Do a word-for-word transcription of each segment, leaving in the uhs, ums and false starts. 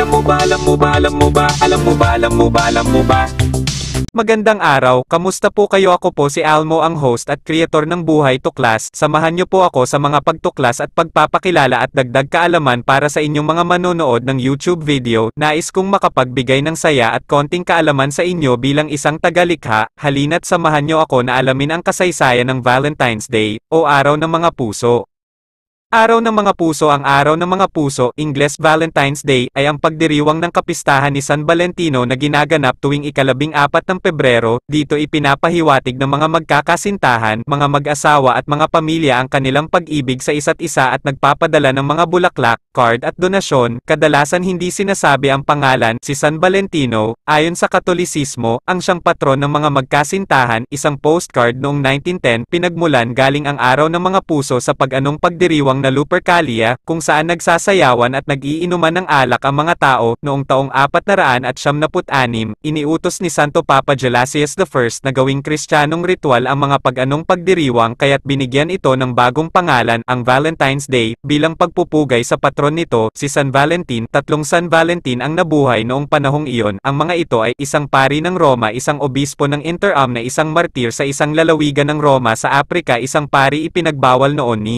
Alam mo ba, alam mo ba, alam mo ba, alam mo ba, alam mo ba, alam mo ba? Magandang araw, kamusta po kayo? Ako po si Almo, ang host at creator ng Buhay Tuklas. Samahan niyo po ako sa mga pagtuklas at pagpapakilala at dagdag kaalaman para sa inyong mga manonood ng YouTube video. Nais kong makapagbigay ng saya at konting kaalaman sa inyo bilang isang tagalikha. Halina't samahan niyo ako na alamin ang kasaysayan ng Valentine's Day, o Araw ng Mga Puso. Araw ng Mga Puso. Ang Araw ng Mga Puso, Ingles Valentine's Day, ay ang pagdiriwang ng kapistahan ni San Valentino na ginaganap tuwing ikalabing apat ng Pebrero. Dito ipinapahiwatig ng mga magkakasintahan, mga mag-asawa at mga pamilya ang kanilang pag-ibig sa isa't isa at nagpapadala ng mga bulaklak, card at donasyon. Kadalasan hindi sinasabi ang pangalan. Si San Valentino, ayon sa Katolisismo, ang siyang patron ng mga magkasintahan. Isang postcard noong nineteen ten, pinagmulan galing ang Araw ng Mga Puso sa pag-anong pagdiriwang na Lupercalia, kung saan nagsasayawan at nag-iinuman ng alak ang mga tao. Noong taong apat na raan at siyamnaput anim, iniutos ni Santo Papa Gelasius the First na gawing Kristiyanong ritual ang mga pag-anong pagdiriwang, kaya't binigyan ito ng bagong pangalan, ang Valentine's Day, bilang pagpupugay sa patron nito, si San Valentin. Tatlong San Valentin ang nabuhay noong panahong iyon. Ang mga ito ay isang pari ng Roma, isang obispo ng Interam na isang martir sa isang lalawigan ng Roma sa Aprika, isang pari ipinagbawal noon ni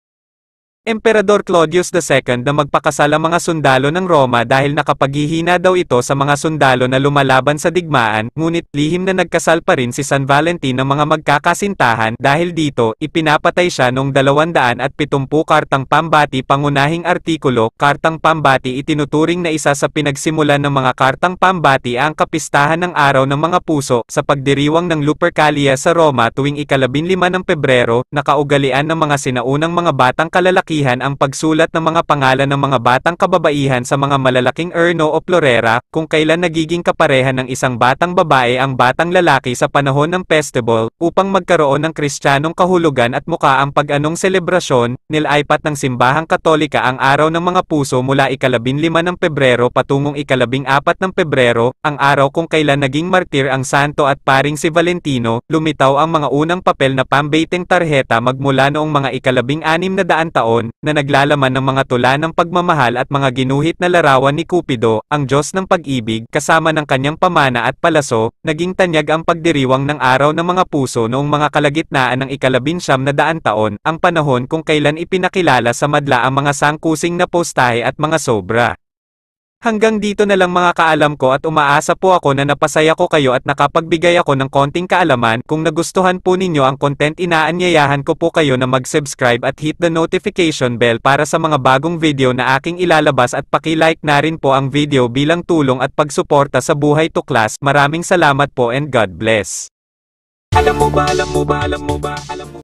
Emperador Claudius the Second na magpakasal ang mga sundalo ng Roma dahil nakapaghihina daw ito sa mga sundalo na lumalaban sa digmaan, ngunit lihim na nagkasal pa rin si San Valentin ng mga magkakasintahan. Dahil dito, ipinapatay siya noong dalawandaan at pitumpu. Kartang Pambati. Pangunahing artikulo. Kartang Pambati itinuturing na isa sa pinagsimulan ng mga Kartang Pambati ang kapistahan ng Araw ng Mga Puso sa pagdiriwang ng Lupercalia sa Roma tuwing ikalabinlima ng Pebrero. Nakaugalian ng mga sinaunang mga batang kalalaki ang pagsulat ng mga pangalan ng mga batang kababaihan sa mga malalaking urno o florera, kung kailan nagiging kapareha ng isang batang babae ang batang lalaki sa panahon ng festival, upang magkaroon ng Kristiyanong kahulugan at muka ang pag-anong selebrasyon. Nilaipat ng Simbahang Katolika ang Araw ng Mga Puso mula ikalabinlima ng Pebrero patungong ikalabing apat ng Pebrero, ang araw kung kailan naging martir ang santo at paring si Valentino. Lumitaw ang mga unang papel na pambaiteng tarheta magmula noong mga ikalabing anim na daan taon, na naglalaman ng mga tula ng pagmamahal at mga ginuhit na larawan ni Cupido, ang Diyos ng pag-ibig. Kasama ng kanyang pamana at palaso, naging tanyag ang pagdiriwang ng Araw ng Mga Puso noong mga kalagitnaan ng ikalabinsyam na daan taon, ang panahon kung kailan ipinakilala sa madla ang mga sangkusing na postahe at mga sobra. Hanggang dito na lang mga kaalam ko, at umaasa po ako na napasaya ko kayo at nakapagbigay ako ng konting kaalaman. Kung nagustuhan po ninyo ang content, inaanyayahan ko po kayo na mag-subscribe at hit the notification bell para sa mga bagong video na aking ilalabas, at paki-like na rin po ang video bilang tulong at pagsuporta sa Buhay Tuklas. Maraming salamat po and God bless. Alam mo ba, alam mo ba, alam mo ba, alam mo